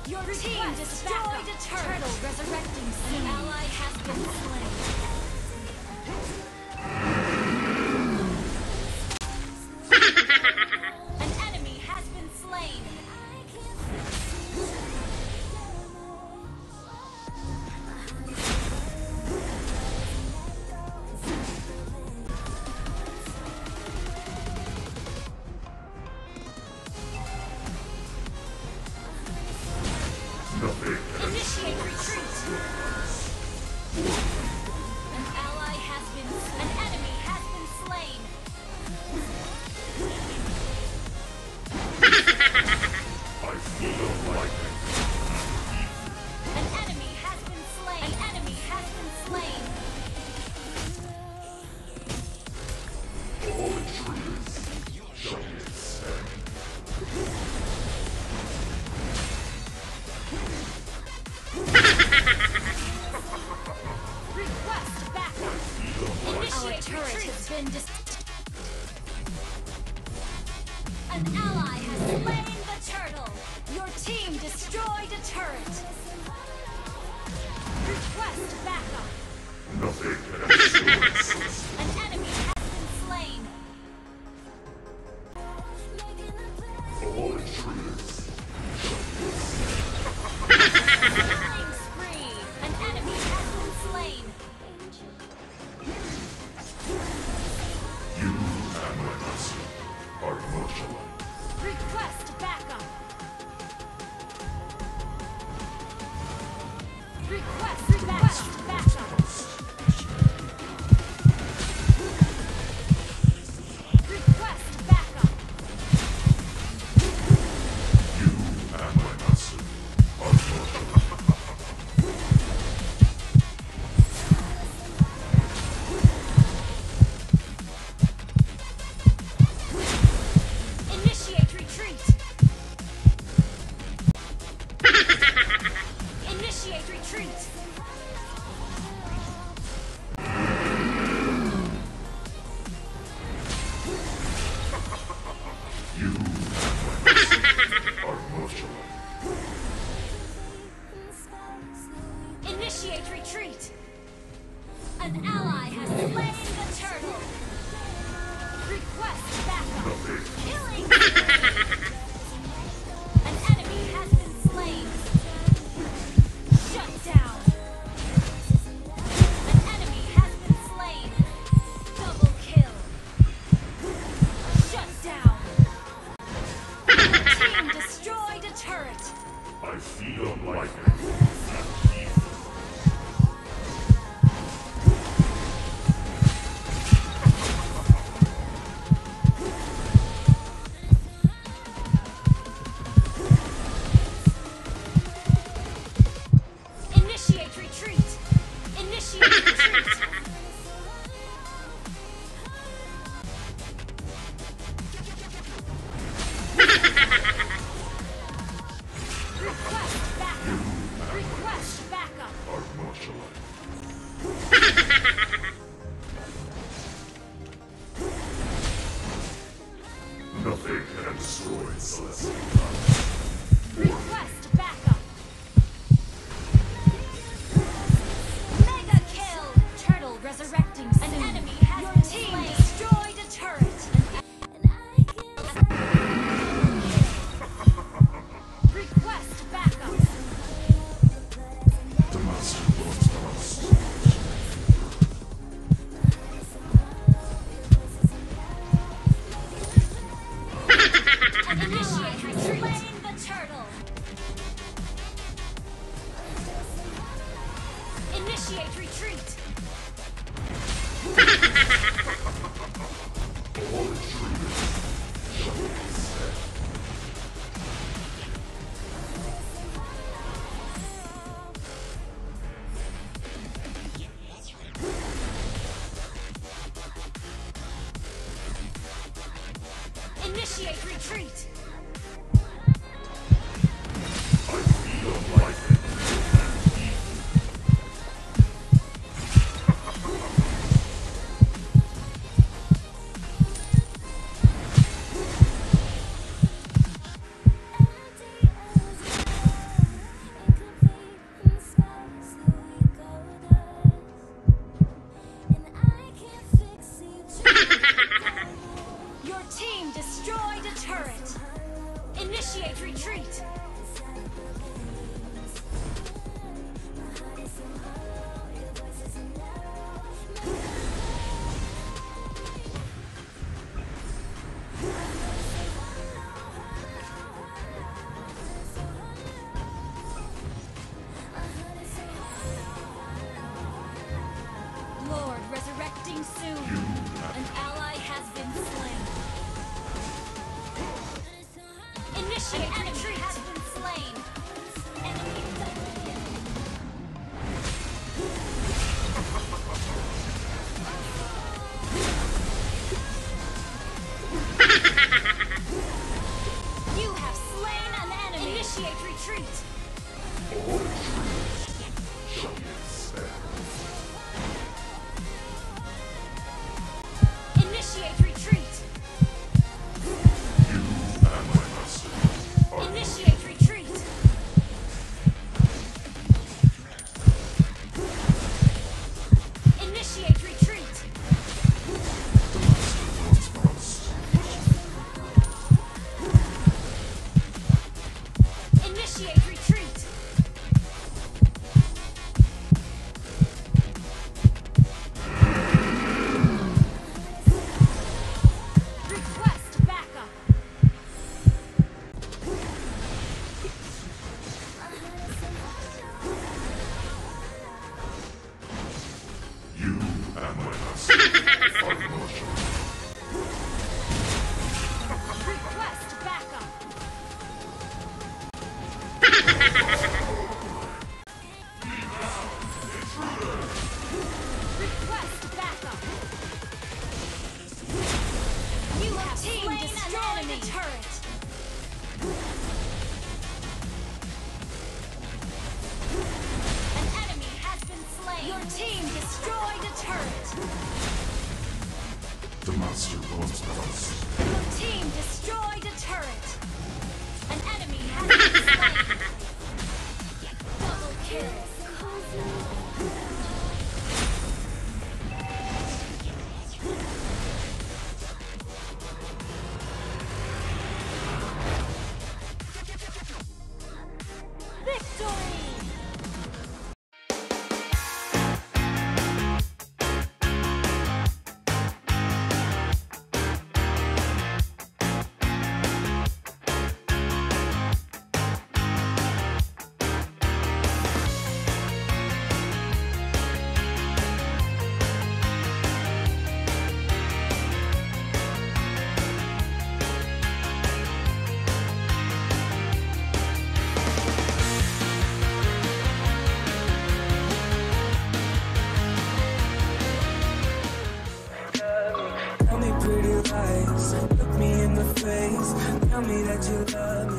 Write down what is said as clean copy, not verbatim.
Your team destroyed a turtle resurrecting soon. An ally has been slain. An enemy has been slain. Initiate retreat. An ally has been, an enemy has been slain. I feel like An enemy has been slain. An enemy has been slain. all intruders shall be exterminated. Request backup. Initiate turret has been An ally has slain the turtle. Your team destroyed a turret. Request backup. Nothing can destroy us. An enemy has been slain. All intruders Killing spree. An enemy has been slain. you and my master are immortalized. Request backup. Request backup. Request backup. You and my master are immortalized. Initiate retreat. Initiate retreat. You and my master are immortalized. Initiate retreat. An ally has slain the turtle. Request backup. Nothing. Killing. An enemy has been slain. Shut down. An enemy has been slain. Double kill. Shut down. Your team destroyed a turret. I feel like Initiate retreat. Initiate retreat. Request backup. Request backup. are immortalized. Nothing can destroy Celestial Gods. Request backup. Mega kill. Turtle resurrecting soon. An enemy has your team destroyed a turret. Request backup. The master wants us. Initiate retreat. Slain the turtle. Initiate retreat. All intruders shall be exterminated. Initiate retreat. I feel like turret. Initiate retreat. Lord, resurrecting soon. An ally has been slain. Initiate retreat. Has been slain. Enemy double kill. You have slain an enemy. Initiate retreat. Initiate retreat. Initiate retreat. Initiate retreat. Initiate retreat. Request backup. You and my master are mortal. Request backup. Request backup. You have slain an enemy turret. An enemy has been slain. Your team destroyed a turret. The master wants us. Your team destroyed a turret. An enemy has been slain. Double kill. Victory! Tell me pretty lies, look me in the face. Tell me that you love me.